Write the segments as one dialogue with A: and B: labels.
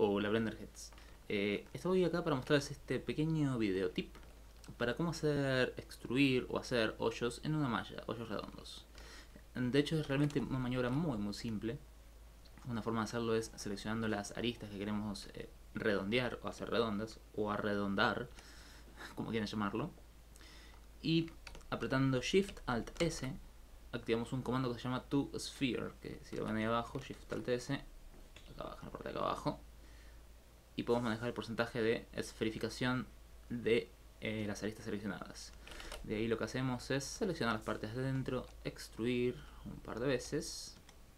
A: Hola Blenderheads. Estoy acá para mostrarles este pequeño video tip para cómo hacer extruir o hacer hoyos en una malla, hoyos redondos. De hecho es realmente una maniobra muy simple. Una forma de hacerlo es seleccionando las aristas que queremos redondear o hacer redondas o arredondar, como quieran llamarlo, y apretando Shift Alt S activamos un comando que se llama ToSphere, que si lo ven ahí abajo, Shift Alt S, acá abajo, en la parte de acá abajo, y podemos manejar el porcentaje de esferificación de las aristas seleccionadas. De ahí lo que hacemos es seleccionar las partes de dentro, extruir un par de veces,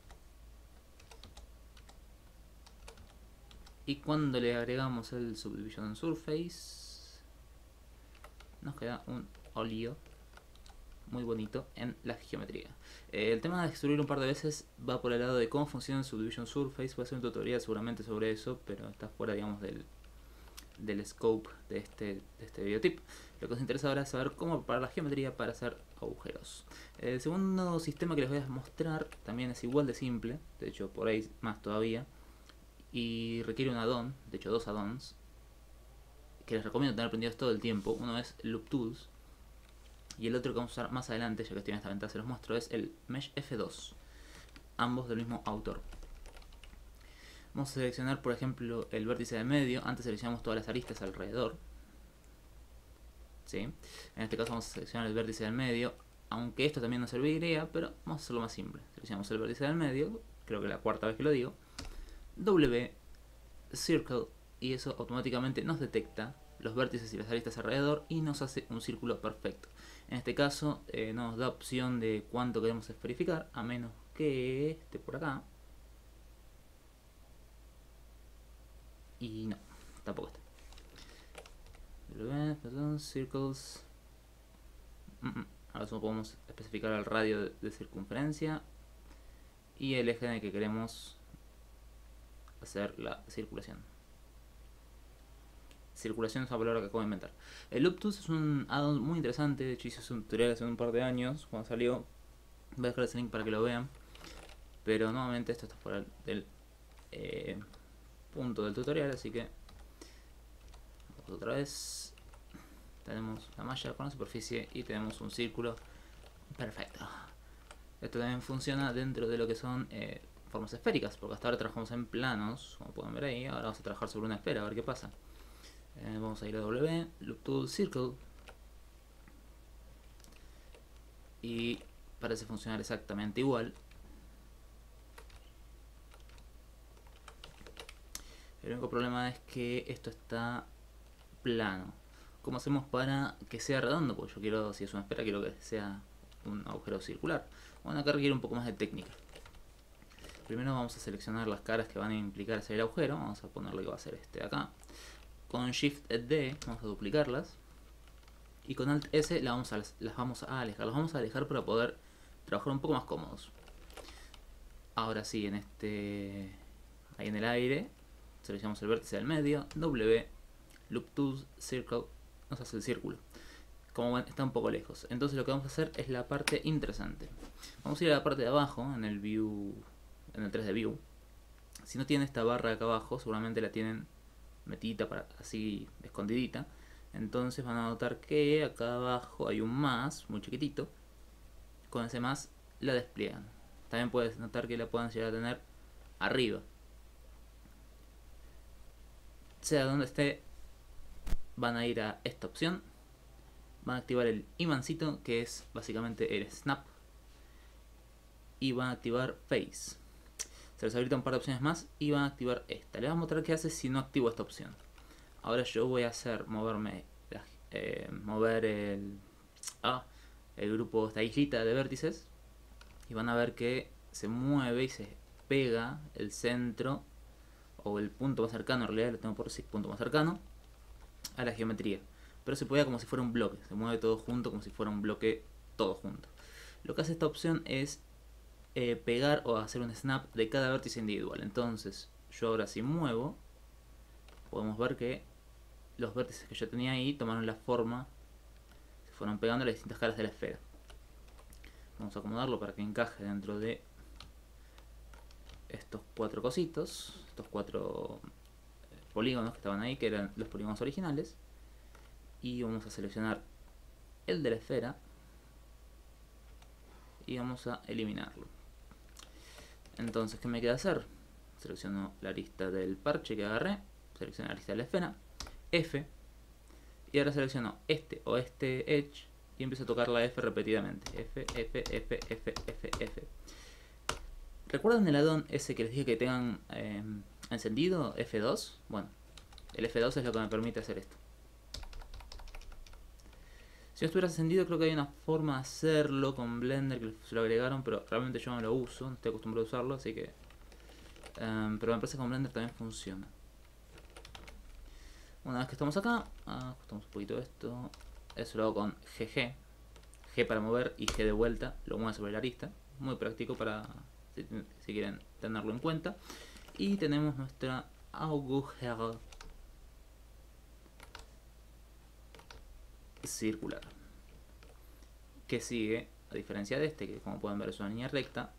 A: y cuando le agregamos el Subdivision Surface nos queda un óleo muy bonito en la geometría. El tema de extruir un par de veces va por el lado de cómo funciona el Subdivision Surface. Voy a hacer un tutorial seguramente sobre eso, pero está fuera, digamos, del scope de este videotip. Lo que os interesa ahora es saber cómo preparar la geometría para hacer agujeros. El segundo sistema que les voy a mostrar también es igual de simple, de hecho por ahí más todavía, y requiere un addon, de hecho dos addons, que les recomiendo tener aprendidos todo el tiempo. Uno es Loop Tools, y el otro que vamos a usar más adelante, ya que estoy en esta ventana se los muestro, es el Mesh F2, ambos del mismo autor. Vamos a seleccionar, por ejemplo, el vértice del medio. Antes seleccionamos todas las aristas alrededor, ¿sí? En este caso vamos a seleccionar el vértice del medio, aunque esto también nos serviría, pero vamos a hacerlo más simple. Seleccionamos el vértice del medio, creo que la cuarta vez que lo digo, W, Circle, y eso automáticamente nos detecta los vértices y las aristas alrededor y nos hace un círculo perfecto. En este caso no nos da opción de cuánto queremos esferificar, a menos que esté por acá. Y no, tampoco está. Perdón, circles. Ahora solo podemos especificar el radio de circunferencia y el eje en el que queremos hacer la circulación. Circulación es una palabra que acabo de inventar. El Loop Tools es un addon muy interesante. De hecho hice un tutorial hace un par de años cuando salió. Voy a dejar ese link para que lo vean. Pero nuevamente esto está fuera del punto del tutorial, así que vamos otra vez. Tenemos la malla con la superficie y tenemos un círculo perfecto. Esto también funciona dentro de lo que son formas esféricas, porque hasta ahora trabajamos en planos, como pueden ver ahí. Ahora vamos a trabajar sobre una esfera, a ver qué pasa. Vamos a ir a W, Loop Tool, Circle, y parece funcionar exactamente igual. El único problema es que esto está plano. ¿Cómo hacemos para que sea redondo? Porque yo quiero, si es una esfera, quiero que sea un agujero circular. Bueno, acá requiere un poco más de técnica. Primero vamos a seleccionar las caras que van a implicar hacer el agujero. Vamos a ponerle que va a ser este de acá. Con Shift D vamos a duplicarlas. Y con Alt S las vamos a alejar. Las vamos a alejar para poder trabajar un poco más cómodos. Ahora sí, ahí en el aire, seleccionamos el vértice del medio. W, Loop Tools, Circle, nos hace el círculo. Como ven, está un poco lejos. Entonces lo que vamos a hacer es la parte interesante. Vamos a ir a la parte de abajo, en el View, en el 3D View. Si no tienen esta barra de acá abajo, seguramente la tienen metidita para así escondidita. Entonces van a notar que acá abajo hay un más muy chiquitito. Con ese más la despliegan. También puedes notar que la pueden llegar a tener arriba. Sea donde esté, van a ir a esta opción. Van a activar el imancito, que es básicamente el snap. Y van a activar face. Se les habilita un par de opciones más y van a activar esta. Les voy a mostrar qué hace si no activo esta opción. Ahora yo voy a hacer mover el grupo, esta islita de vértices, y van a ver que se mueve y se pega el centro o el punto más cercano, en realidad lo tengo por decir punto más cercano a la geometría, pero se pega como si fuera un bloque, se mueve todo junto como si fuera un bloque todo junto. Lo que hace esta opción es pegar o hacer un snap de cada vértice individual. Entonces yo ahora si muevo, podemos ver que los vértices que yo tenía ahí tomaron la forma, se fueron pegando a las distintas caras de la esfera. Vamos a acomodarlo para que encaje dentro de estos cuatro cositos, estos cuatro polígonos que estaban ahí, que eran los polígonos originales. Y vamos a seleccionar el de la esfera y vamos a eliminarlo. Entonces, ¿qué me queda hacer? Selecciono la lista del parche que agarré, selecciono la lista de la esfera, F, y ahora selecciono este o este edge y empiezo a tocar la F repetidamente. F, F, F, F, F, F. ¿Recuerdan el addon ese que les dije que tengan encendido? F2. Bueno, el F2 es lo que me permite hacer esto. Si no estuviera encendido, creo que hay una forma de hacerlo con Blender que se lo agregaron, pero realmente yo no lo uso, no estoy acostumbrado a usarlo, así que... pero me parece que con Blender también funciona. Una vez que estamos acá, ajustamos un poquito esto. Eso lo hago con GG. G para mover y G de vuelta, lo mueve sobre la arista. Muy práctico para si quieren tenerlo en cuenta. Y tenemos nuestra agujero circular, que sigue, a diferencia de este, que como pueden ver es una línea recta.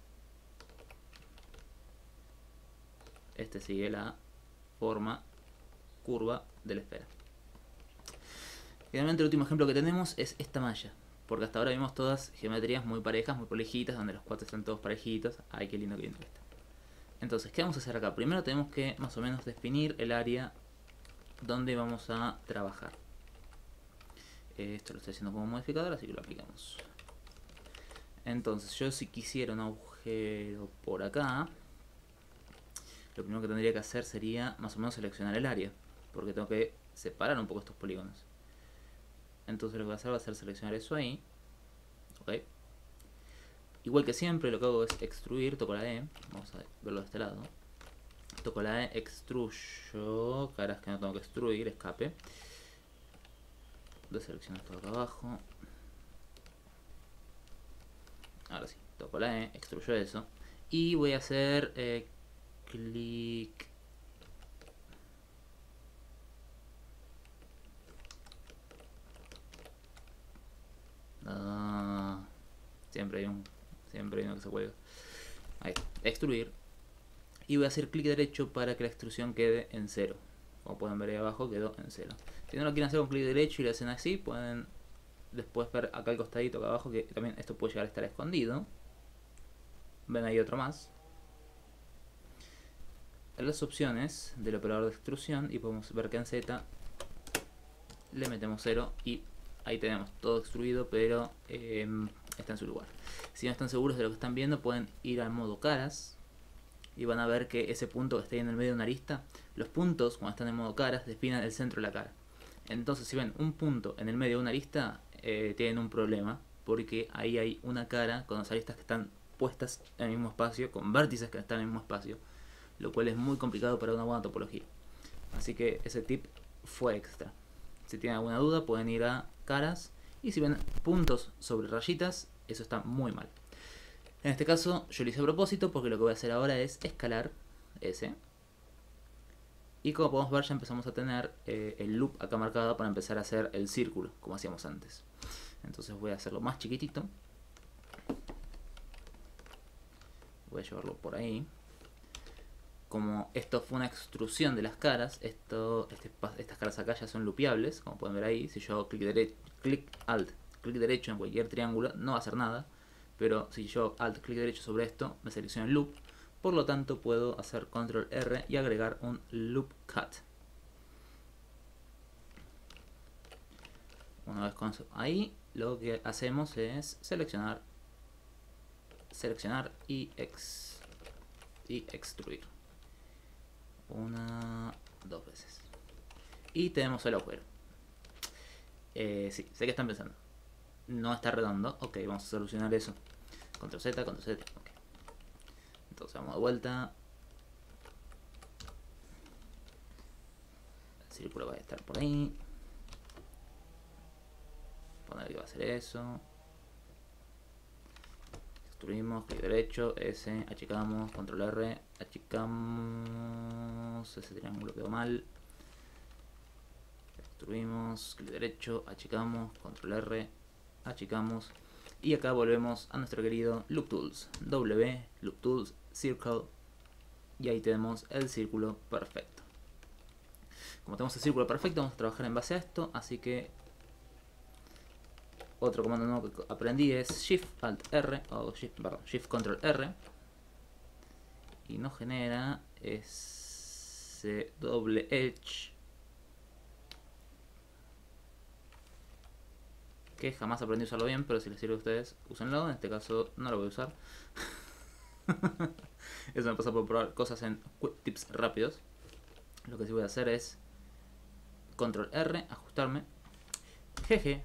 A: Este sigue la forma curva de la esfera. Finalmente el último ejemplo que tenemos es esta malla, porque hasta ahora vimos todas geometrías muy parejas, muy prolejitas, donde los cuates están todos parejitos. Ay, qué lindo que viene esta. Entonces, ¿qué vamos a hacer acá? Primero tenemos que más o menos definir el área donde vamos a trabajar. Esto lo estoy haciendo como modificador, así que lo aplicamos. Entonces, yo si quisiera un agujero por acá, lo primero que tendría que hacer sería más o menos seleccionar el área, porque tengo que separar un poco estos polígonos. Entonces lo que voy a hacer va a ser seleccionar eso ahí. Ok. Igual que siempre, lo que hago es extruir, toco la E, vamos a verlo de este lado. Toco la E, extruyo, caras que no tengo que extruir, escape. Deselecciono esto de acá abajo. Ahora sí, toco la E, extruyo eso. Y voy a hacer clic. Siempre hay uno que se cuelga. Ahí, extruir. Y voy a hacer clic derecho para que la extrusión quede en 0. Como pueden ver ahí abajo, quedó en 0. Si no lo quieren hacer con clic derecho y lo hacen así, pueden después ver acá al costadito, acá abajo, que también esto puede llegar a estar escondido. Ven ahí otro más. En las opciones del operador de extrusión, y podemos ver que en Z le metemos 0 y ahí tenemos todo extruido, pero está en su lugar. Si no están seguros de lo que están viendo, pueden ir al modo caras y van a ver que ese punto que está ahí en el medio de una arista, los puntos cuando están en modo caras definen el centro de la cara. Entonces, si ven un punto en el medio de una arista, tienen un problema, porque ahí hay una cara con las aristas que están puestas en el mismo espacio, con vértices que están en el mismo espacio, lo cual es muy complicado para una buena topología. Así que ese tip fue extra. Si tienen alguna duda, pueden ir a caras, y si ven puntos sobre rayitas, eso está muy mal. En este caso yo lo hice a propósito, porque lo que voy a hacer ahora es escalar ese. Y como podemos ver, ya empezamos a tener el loop acá marcado para empezar a hacer el círculo, como hacíamos antes. Entonces voy a hacerlo más chiquitito. Voy a llevarlo por ahí. Como esto fue una extrusión de las caras, estas caras acá ya son loopeables, como pueden ver ahí. Si yo hago clic derecho en cualquier triángulo, no va a hacer nada. Pero si yo alt clic derecho sobre esto, me selecciona el loop. Por lo tanto, puedo hacer control R y agregar un loop cut. Una vez con eso ahí, lo que hacemos es seleccionar y extruir. Dos veces. Y tenemos el agujero. Sí, sé que están pensando. No está redondo. Ok, vamos a solucionar eso. Control Z, Control Z. Okay. Entonces vamos de vuelta. El círculo va a estar por ahí. Poner que va a ser eso. Extruimos, clic derecho, S, achicamos, control R, achicamos, ese triángulo quedó mal. Extruimos, clic derecho, achicamos, control R, achicamos. Y acá volvemos a nuestro querido Loop Tools. W, Loop Tools, Circle. Y ahí tenemos el círculo perfecto. como tenemos el círculo perfecto, vamos a trabajar en base a esto. Así que otro comando nuevo que aprendí es Shift Alt R o Shift Control R y nos genera ese doble edge que jamás aprendí a usarlo bien, pero si les sirve a ustedes, úsenlo. En este caso no lo voy a usar. Eso me pasa por probar cosas en quick tips rápidos. Lo que sí voy a hacer es Control R, ajustarme, jeje,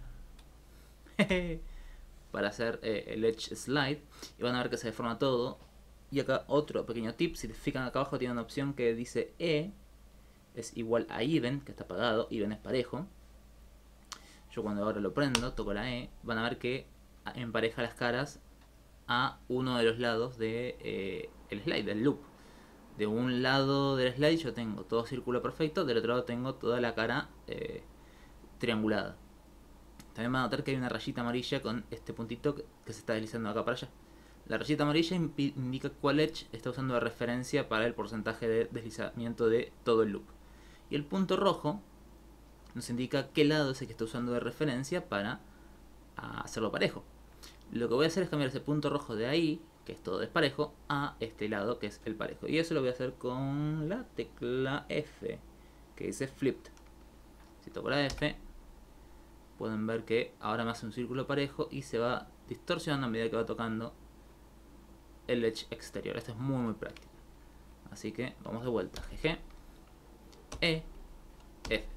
A: para hacer el Edge Slide. Y van a ver que se deforma todo. Y acá otro pequeño tip, si se fijan acá abajo tiene una opción que dice E es igual a Even, que está apagado, Even es parejo. Yo cuando ahora lo prendo, toco la E, van a ver que empareja las caras a uno de los lados de el slide, del loop. De un lado del slide yo tengo todo círculo perfecto, del otro lado tengo toda la cara triangulada. También van a notar que hay una rayita amarilla con este puntito que se está deslizando acá para allá. La rayita amarilla indica cuál edge está usando de referencia para el porcentaje de deslizamiento de todo el loop. Y el punto rojo nos indica qué lado es el que está usando de referencia para hacerlo parejo. Lo que voy a hacer es cambiar ese punto rojo de ahí, que es todo desparejo, a este lado que es el parejo. Y eso lo voy a hacer con la tecla F, que dice Flipped. Si toco la F, pueden ver que ahora me hace un círculo parejo y se va distorsionando a medida que va tocando el edge exterior. Esto es muy práctico. Así que vamos de vuelta. GG, E, F.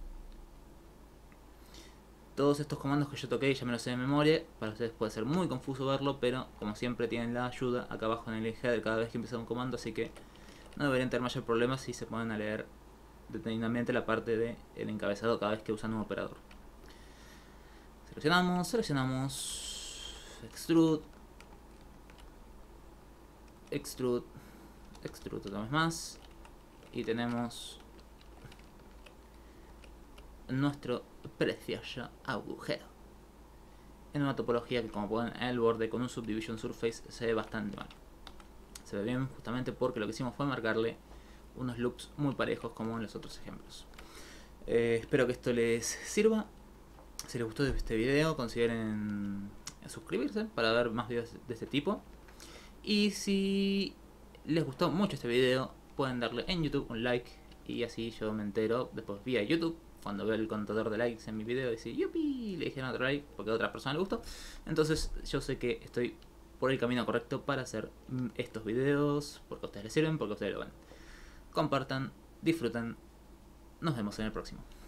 A: Todos estos comandos que yo toqué ya me los sé de memoria. Para ustedes puede ser muy confuso verlo, pero como siempre tienen la ayuda acá abajo en el header cada vez que empieza un comando, así que no deberían tener mayor problema si se ponen a leer detenidamente la parte del encabezado cada vez que usan un operador. Seleccionamos Extrude, Extrude, Extrude otra vez más, y tenemos nuestro precioso agujero en una topología que, como pueden ver, el borde con un subdivision surface se ve bastante mal. Se ve bien justamente porque lo que hicimos fue marcarle unos loops muy parejos como en los otros ejemplos. Espero que esto les sirva. Si les gustó este video, consideren suscribirse para ver más videos de este tipo. Y si les gustó mucho este video, pueden darle en YouTube un like y así yo me entero después vía YouTube. Cuando veo el contador de likes en mi video, dice yupi, le dijeron otro like porque a otra persona le gustó. Entonces yo sé que estoy por el camino correcto para hacer estos videos, porque a ustedes les sirven, porque a ustedes lo ven. Compartan, disfruten, nos vemos en el próximo.